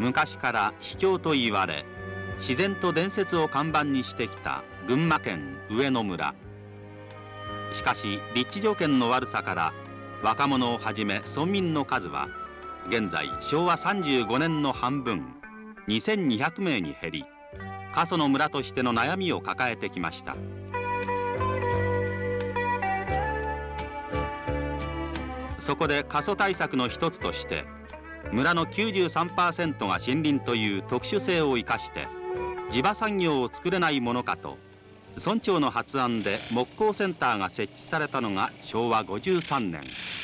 昔から秘境と言われ、自然と伝説を看板にしてきた群馬県上野村。しかし立地条件の悪さから若者をはじめ村民の数は現在昭和35年の半分2200名に減り、過疎の村としての悩みを抱えてきました。そこで過疎対策の一つとして、村の 93% が森林という特殊性を生かして地場産業を作れないものかと、村長の発案で木工センターが設置されたのが昭和53年。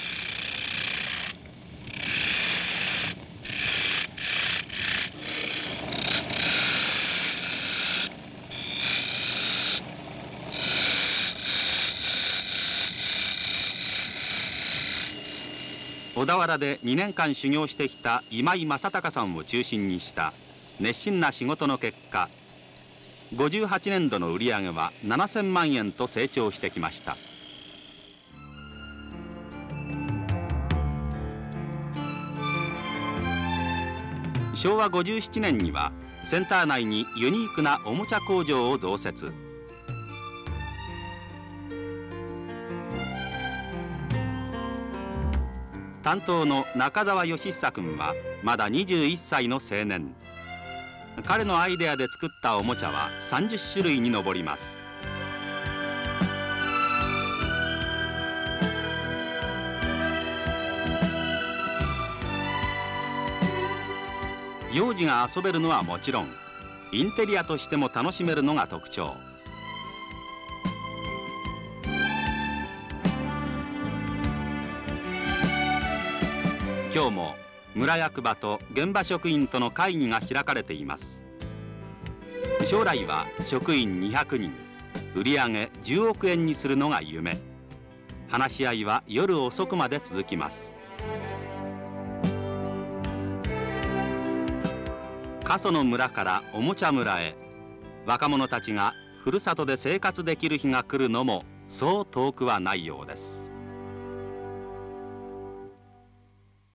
小田原で2年間修行してきた今井正隆さんを中心にした熱心な仕事の結果、58年度の売り上げは7000万円と成長してきました。昭和57年にはセンター内にユニークなおもちゃ工場を増設。担当の中澤義久君はまだ21歳の青年。彼のアイデアで作ったおもちゃは30種類に上ります。幼児が遊べるのはもちろん、インテリアとしても楽しめるのが特徴。今日も村役場と現場職員との会議が開かれています。将来は職員200人、売上10億円にするのが夢。話し合いは夜遅くまで続きます。過疎の村からおもちゃ村へ、若者たちがふるさとで生活できる日が来るのもそう遠くはないようです。